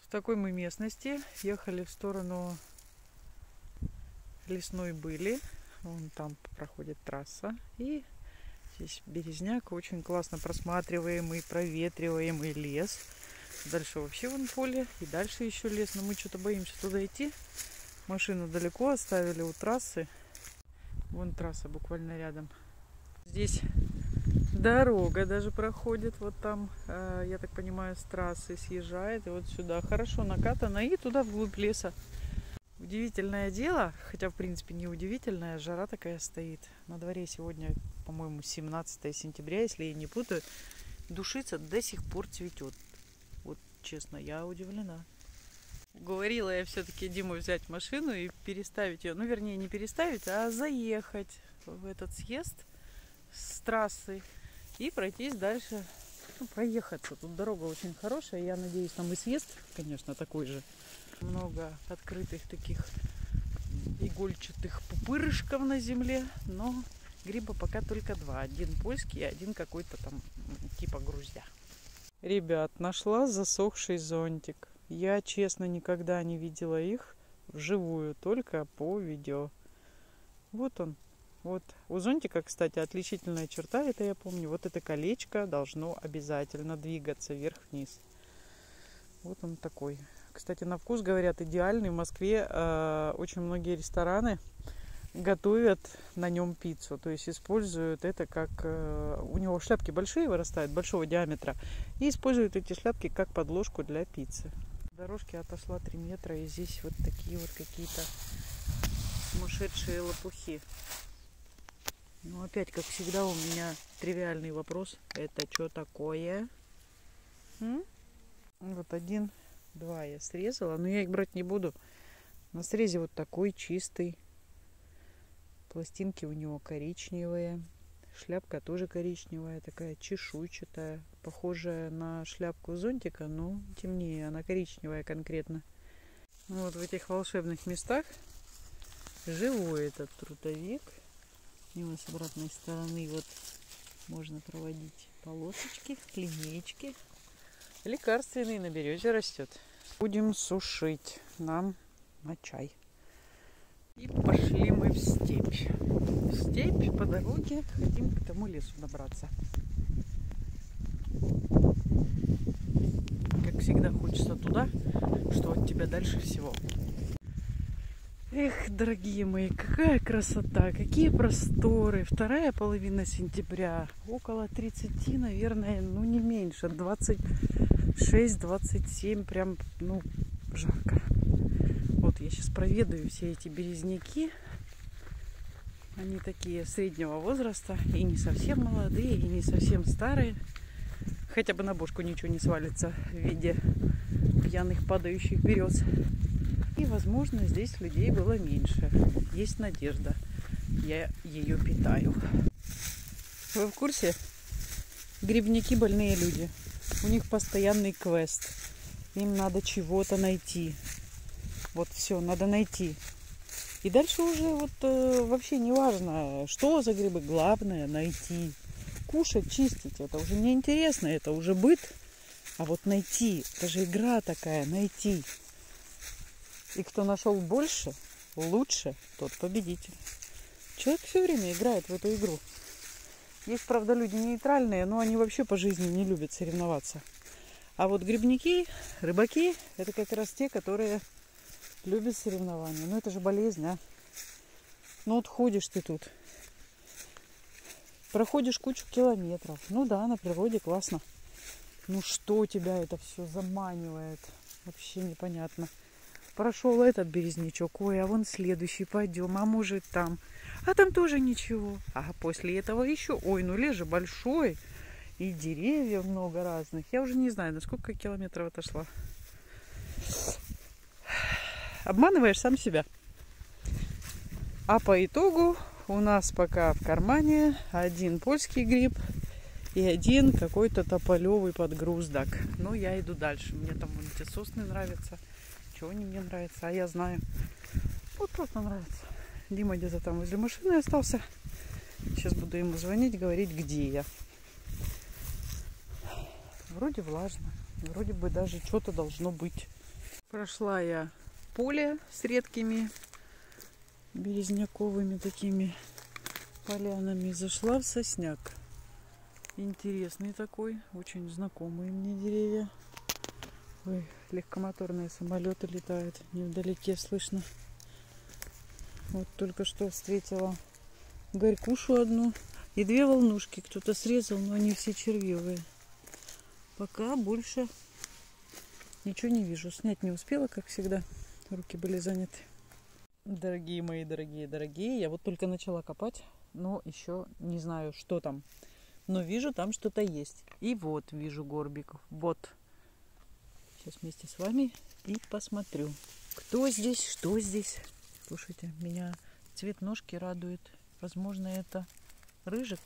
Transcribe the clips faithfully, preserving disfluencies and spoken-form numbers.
В такой мы местности. Ехали в сторону Лесной Были. Вон там проходит трасса. И здесь березняк. Очень классно просматриваемый, проветриваемый лес. Дальше вообще вон поле. И дальше еще лес. Но мы что-то боимся туда идти. Машину далеко оставили у трассы. Вон трасса буквально рядом. Здесь дорога даже проходит. Вот там, я так понимаю, с трассы съезжает. И вот сюда хорошо накатано. И туда вглубь леса. Удивительное дело. Хотя, в принципе, не удивительное. Жара такая стоит. На дворе сегодня, по-моему, семнадцатое сентября, если я не путаю. Душица до сих пор цветет. Вот честно, я удивлена. Уговорила я все-таки Диму взять машину и переставить ее. Ну, вернее, не переставить, а заехать в этот съезд с трассы и пройтись дальше, ну, проехаться. Тут дорога очень хорошая. Я надеюсь, там и съезд, конечно, такой же. Много открытых таких игольчатых пупырышков на земле. Но гриба пока только два. Один польский, один какой-то там типа груздя. Ребят, нашла засохший зонтик. Я, честно, никогда не видела их вживую, только по видео. Вот он. Вот. У зонтика, кстати, отличительная черта, это я помню. Вот это колечко должно обязательно двигаться вверх-вниз. Вот он такой. Кстати, на вкус, говорят, идеальный. В Москве э, очень многие рестораны готовят на нем пиццу. То есть используют это как... Э, у него шляпки большие вырастают, большого диаметра. И используют эти шляпки как подложку для пиццы. Дорожки отошла три метра, и здесь вот такие вот какие-то сумасшедшие лопухи. Ну, опять, как всегда, у меня тривиальный вопрос. Это что такое? М? Вот один, два я срезала, но я их брать не буду. На срезе вот такой чистый. Пластинки у него коричневые. Шляпка тоже коричневая, такая чешуйчатая, похожая на шляпку зонтика, но темнее, она коричневая конкретно. Вот в этих волшебных местах живой этот трутовик. И вот с обратной стороны вот можно проводить полосочки, линейки. Лекарственный на березе растет. Будем сушить нам на чай. И пошли мы в степь. В степь по дороге хотим к тому лесу добраться. Как всегда, хочется туда, что от тебя дальше всего. Эх, дорогие мои, какая красота, какие просторы. Вторая половина сентября, около тридцати, наверное, ну не меньше, двадцать шесть двадцать семь, прям, ну, жарко. Вот я сейчас проведаю все эти березняки. Они такие среднего возраста, и не совсем молодые, и не совсем старые. Хотя бы на бошку ничего не свалится в виде пьяных падающих берез. И, возможно, здесь людей было меньше. Есть надежда. Я ее питаю. Вы в курсе? Грибники больные люди. У них постоянный квест. Им надо чего-то найти. Вот все, надо найти. И дальше уже вот э, вообще не важно, что за грибы. Главное найти. Кушать, чистить, это уже не интересно, это уже быт. А вот найти, это же игра такая, найти. И кто нашел больше, лучше, тот победитель. Человек все время играет в эту игру. Есть, правда, люди нейтральные, но они вообще по жизни не любят соревноваться. А вот грибники, рыбаки, это как раз те, которые любят соревнования. Ну это же болезнь, а. Ну вот ходишь ты тут. Проходишь кучу километров. Ну да, на природе классно. Ну что тебя это все заманивает? Вообще непонятно. Прошел этот березнячок. Ой, а вон следующий, пойдем. А может там. А там тоже ничего. А после этого еще. Ой, ну лес же большой. И деревьев много разных. Я уже не знаю, на сколько километров отошла. Обманываешь сам себя. А по итогу у нас пока в кармане один польский гриб и один какой-то тополевый подгруздок. Но я иду дальше. Мне там вон эти сосны нравятся. Чего они мне нравятся? А я знаю. Вот просто нравится. Дима где-то там возле машины остался. Сейчас буду ему звонить, говорить, где я. Вроде влажно. Вроде бы даже что-то должно быть. Прошла я поле с редкими березняковыми такими полянами. Зашла в сосняк. Интересный такой, очень знакомые мне деревья. Ой, легкомоторные самолеты летают, невдалеке слышно. Вот только что встретила горькушу одну и две волнушки. Кто-то срезал, но они все червивые. Пока больше ничего не вижу. Снять не успела, как всегда. Руки были заняты. Дорогие мои, дорогие, дорогие. Я вот только начала копать, но еще не знаю, что там. Но вижу, там что-то есть. И вот вижу горбиков. Вот. Сейчас вместе с вами и посмотрю. Кто здесь, что здесь. Слушайте, меня цвет ножки радует. Возможно, это рыжик.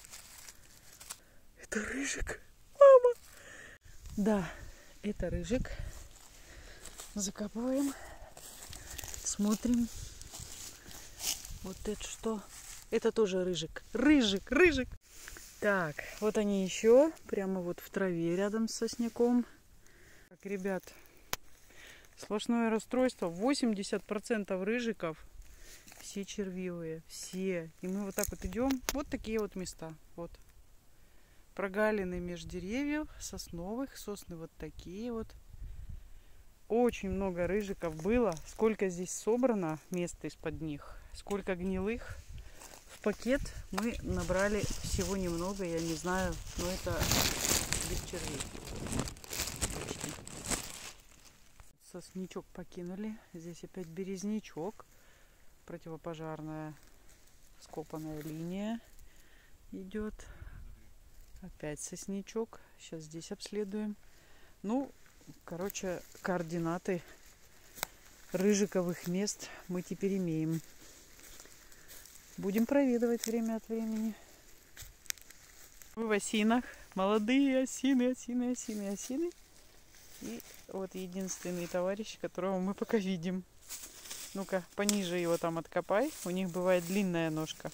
Это рыжик. Мама. Да, это рыжик. Закапываем. Смотрим. Вот это что? Это тоже рыжик. Рыжик, рыжик. Так, вот они еще. Прямо вот в траве рядом с сосняком. Так, ребят, сплошное расстройство. восемьдесят процентов рыжиков все червивые. Все. И мы вот так вот идем. Вот такие вот места. Вот. Прогалины меж деревьев сосновых. Сосны вот такие вот. Очень много рыжиков было. Сколько здесь собрано места из-под них. Сколько гнилых. В пакет мы набрали всего немного. Я не знаю, но это без червей. Почти. Сосничок покинули. Здесь опять березнячок. Противопожарная скопанная линия идет. Опять сосничок. Сейчас здесь обследуем. Ну, короче, координаты рыжиковых мест мы теперь имеем. Будем проведывать время от времени. Мы в осинах. Молодые осины, осины, осины, осины. И вот единственный товарищ, которого мы пока видим. Ну-ка, пониже его там откопай. У них бывает длинная ножка.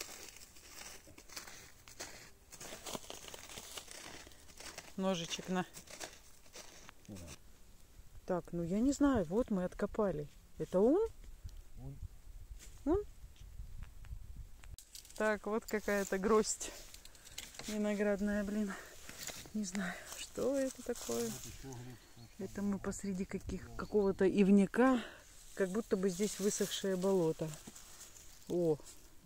Ножичек на. Да. Так, ну я не знаю. Вот мы откопали. Это он? Он. Он? Так, вот какая-то гроздь виноградная, блин. Не знаю, что это такое. Это мы посреди каких, какого-то ивника. Как будто бы здесь высохшее болото. О!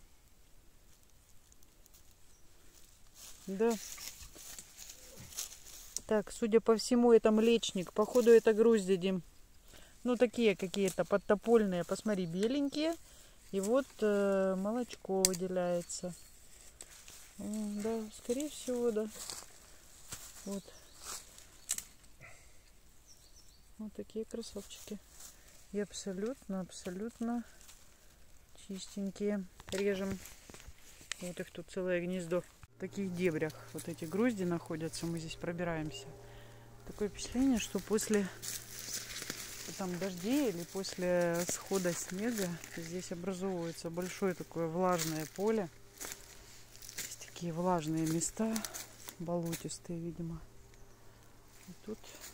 Да. Так, судя по всему, это млечник. Походу, это грозди, Дим. Ну, такие какие-то подтопольные. Посмотри, беленькие. И вот э, молочко выделяется. М, да, скорее всего, да. Вот. Вот такие красавчики. И абсолютно, абсолютно чистенькие. Режем. Вот их тут целое гнездо. В таких дебрях вот эти грозди находятся. Мы здесь пробираемся. Такое впечатление, что после там дождей или после схода снега здесь образовывается большое такое влажное поле. Здесь такие влажные места, болотистые, видимо. И тут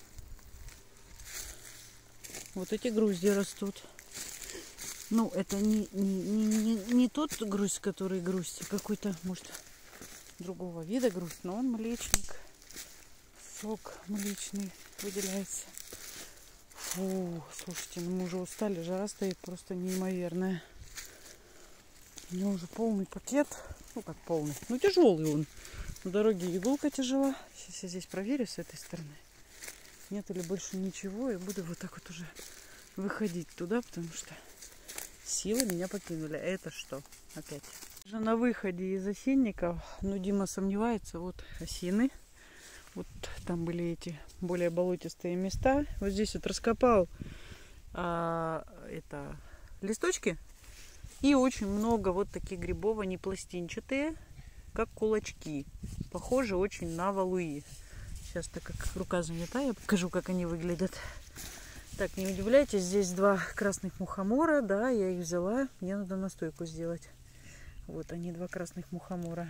вот эти грозди растут. Ну, это не, не, не, не, не тот грусть, который грусть, а какой-то, может, другого вида грусть, но он млечник. Сок млечный выделяется. Фу, слушайте, ну мы уже устали, жара стоит просто неимоверная. У меня уже полный пакет. Ну, как полный, ну тяжелый он. На дороге иголка тяжела. Сейчас я здесь проверю с этой стороны. Нет ли больше ничего. И буду вот так вот уже выходить туда, потому что силы меня покинули. Это что? Опять. Уже на выходе из осинников. Ну, Дима сомневается. Вот осины. Вот там были эти более болотистые места. Вот здесь вот раскопал а, это листочки. И очень много вот таких грибов. Они пластинчатые, как кулачки. Похожи очень на валуи. Сейчас, так как рука занята, я покажу, как они выглядят. Так, не удивляйтесь, здесь два красных мухомора. Да, я их взяла. Мне надо настойку сделать. Вот они, два красных мухомора.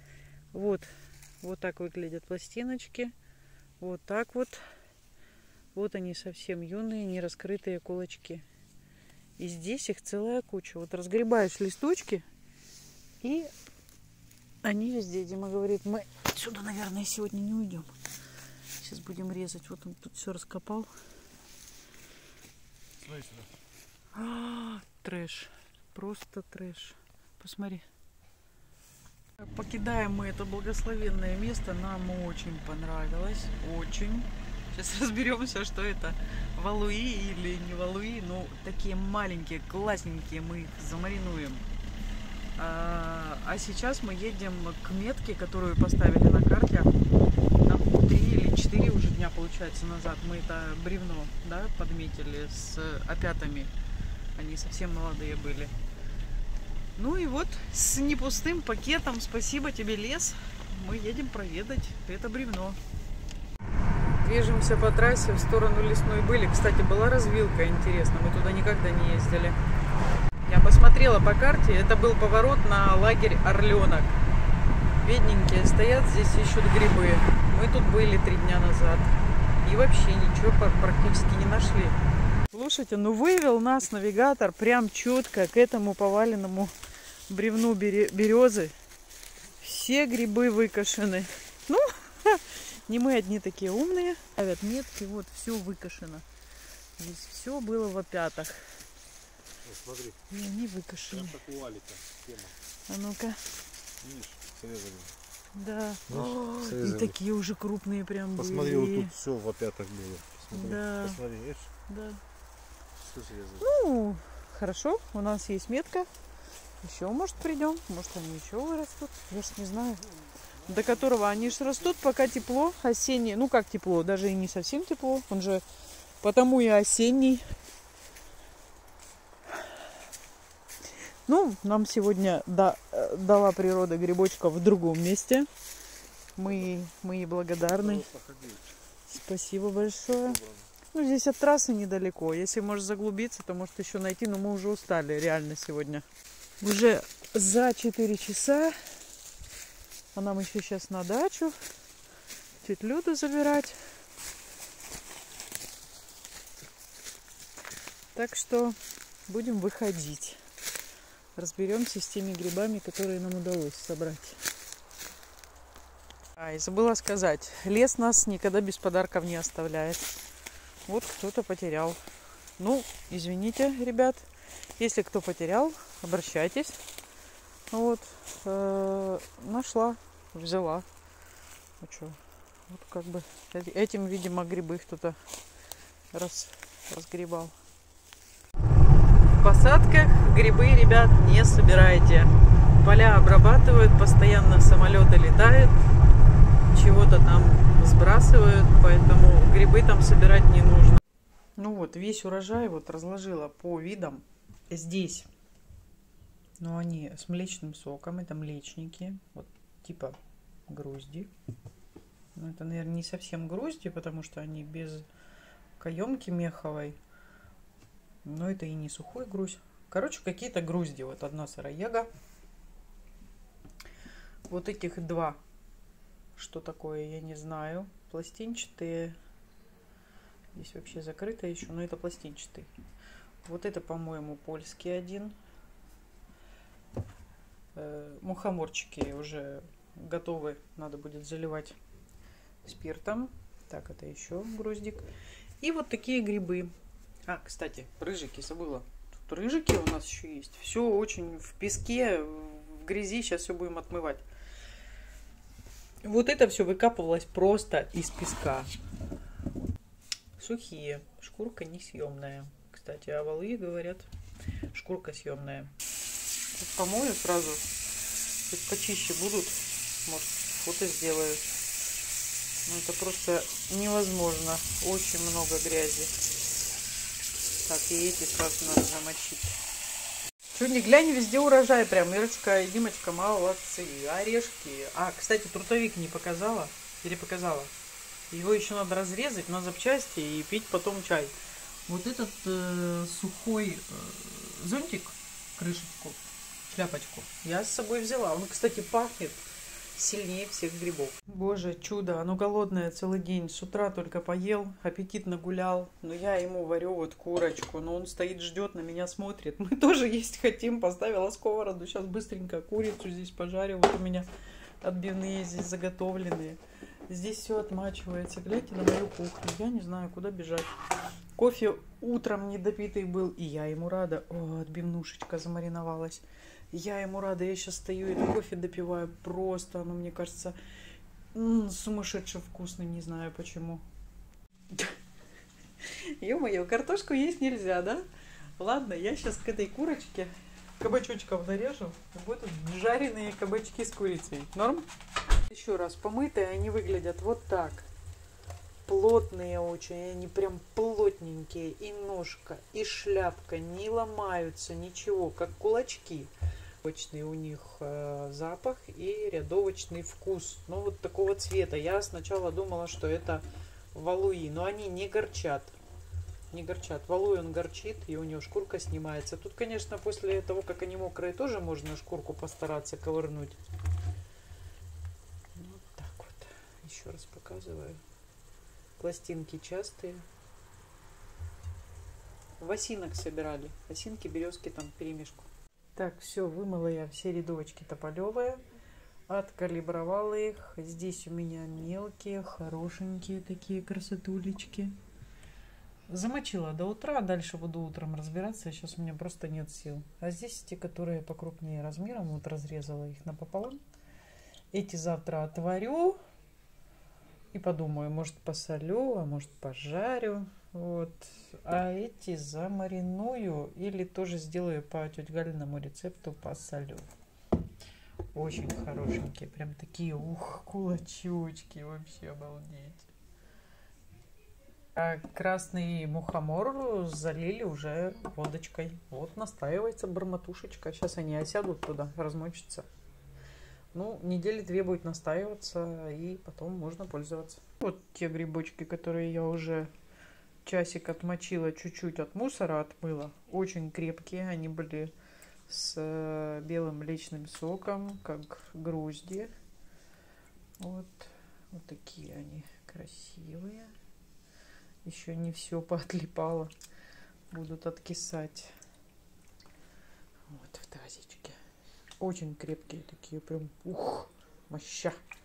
Вот. Вот так выглядят пластиночки. Вот так вот. Вот они совсем юные, не раскрытые кулачки. И здесь их целая куча. Вот разгребаешь листочки, и они везде. Дима говорит, мы отсюда, наверное, сегодня не уйдем. Сейчас будем резать. Вот он тут все раскопал. Смотри сюда. А, трэш. Просто трэш. Посмотри. Покидаем мы это благословенное место. Нам очень понравилось. Очень. Сейчас разберемся, что это. Валуи или не валуи. Ну, такие маленькие, классненькие. Мы их замаринуем. А, а сейчас мы едем к метке, которую поставили на карте. Там три или четыре уже дня, получается, назад. Мы это бревно, да, подметили с опятами. Они совсем молодые были. Ну и вот с непустым пакетом, спасибо тебе, лес, мы едем проведать это бревно. Движемся по трассе в сторону Лесной Были. Кстати, была развилка, интересно, мы туда никогда не ездили. Я посмотрела по карте, это был поворот на лагерь Орленок. Бедненькие стоят здесь, ищут грибы. Мы тут были три дня назад и вообще ничего практически не нашли. Слушайте, ну вывел нас навигатор прям четко к этому поваленному бревну березы. Все грибы выкошены. Ну, не мы одни такие умные. Ставят метки, вот все выкошено. Здесь все было в опятах. Вот, смотри. И они выкошены. А ну-ка. Видишь, срезали. Да. Ну, О, и такие уже крупные прям Посмотри, были. вот тут все в опятах было. Посмотри, да. Посмотри, видишь? Да. Все срезали. Ну, хорошо, у нас есть метка. Еще, может, придем, может, они еще вырастут. Я ж не знаю. До которого они же растут, пока тепло, осеннее. Ну, как тепло, даже и не совсем тепло. Он же потому и осенний. Ну, нам сегодня да, дала природа грибочка в другом месте. Мы, мы ей благодарны. Спасибо большое. Ну, здесь от трассы недалеко. Если можешь заглубиться, то может еще найти. Но мы уже устали реально сегодня. Уже за четыре часа. А нам еще сейчас на дачу. Тетю Люду забирать. Так что будем выходить. Разберемся с теми грибами, которые нам удалось собрать. А, и забыла сказать. Лес нас никогда без подарков не оставляет. Вот кто-то потерял. Ну, извините, ребят. Если кто потерял, обращайтесь. Вот. Э-э- нашла, взяла. Ну что, вот как бы этим, видимо, грибы кто-то раз, разгребал. В посадках грибы, ребят, не собирайте. Поля обрабатывают, постоянно самолеты летают, чего-то там сбрасывают, поэтому грибы там собирать не нужно. Ну вот, весь урожай вот разложила по видам. Здесь, ну, они с млечным соком, это млечники, вот типа грузди. Ну, это, наверное, не совсем грузди, потому что они без каемки меховой. Но это и не сухой груздь. Короче, какие-то грузди. Вот одна сыроега. Вот этих два. Что такое, я не знаю. Пластинчатые. Здесь вообще закрыто еще, но это пластинчатый. Вот это, по-моему, польский один. Э, мухоморчики уже готовы. Надо будет заливать спиртом. Так, это еще груздик. И вот такие грибы. А, кстати, рыжики забыла. Тут рыжики у нас еще есть. Все очень в песке, в грязи. Сейчас все будем отмывать. Вот это все выкапывалось просто из песка. Сухие. Шкурка несъемная. Кстати, а валуи говорят, шкурка съемная. Тут помою сразу. Тут почище будут. Может, фото сделаю. Ну, это просто невозможно. Очень много грязи. Так, и эти сразу надо замочить. Чё не глянь, везде урожай прям. Ирочка и Димочка молодцы. Орешки. А, кстати, трутовик не показала. Или показала? Его еще надо разрезать на запчасти и пить потом чай. Вот этот э, сухой э, зонтик, крышечку, шляпочку, я с собой взяла. Он, кстати, пахнет сильнее всех грибов. Боже, чудо, оно голодное целый день. С утра только поел, аппетит нагулял. Но я ему варю вот курочку. Но он стоит, ждет, на меня смотрит. Мы тоже есть хотим. Поставила сковороду. Сейчас быстренько курицу здесь пожарю. Вот у меня отбивные здесь заготовленные. Здесь все отмачивается. Гляньте на мою кухню. Я не знаю, куда бежать. Кофе утром недопитый был. И я ему рада. О, отбивнушечка замариновалась. Я ему рада, я сейчас стою и кофе допиваю. Просто, оно, мне кажется, м-м, сумасшедше вкусным, не знаю почему. Ё-моё, картошку есть нельзя, да? Ладно, я сейчас к этой курочке кабачочков нарежу. Будут жареные кабачки с курицей. Норм? Еще раз, помытые они выглядят вот так. Плотные очень, они прям плотненькие. И ножка, и шляпка не ломаются, ничего, как кулачки. Рядовочный у них э, запах и рядовочный вкус. Ну, вот такого цвета. Я сначала думала, что это валуи, но они не горчат. Не горчат. Валуй он горчит, и у него шкурка снимается. Тут, конечно, после того, как они мокрые, тоже можно шкурку постараться ковырнуть. Вот так вот. Еще раз показываю. Пластинки частые. В осинок собирали. Осинки, березки там перемешку. Так, все, вымыла я все рядовочки тополевые, откалибровала их. Здесь у меня мелкие, хорошенькие такие красотулечки. Замочила до утра, дальше буду утром разбираться, сейчас у меня просто нет сил. А здесь те, которые покрупнее размером, вот разрезала их напополам. Эти завтра отварю и подумаю, может посолю, а может пожарю. Вот. А эти замариную или тоже сделаю по тете Галиному рецепту, посолю. Очень хорошенькие, прям такие, ух, кулачочки, вообще обалдеть. А красный мухомор залили уже водочкой. Вот настаивается бормотушечка. Сейчас они осядут туда, размочатся. Ну, недели две будет настаиваться, и потом можно пользоваться. Вот те грибочки, которые я уже часик отмочила, чуть-чуть от мусора отмыла. Очень крепкие, они были с белым млечным соком, как грозди. Вот, вот такие они красивые. Еще не все поотлипало, будут откисать. Вот в тазичке. Очень крепкие такие, прям, ух, моща.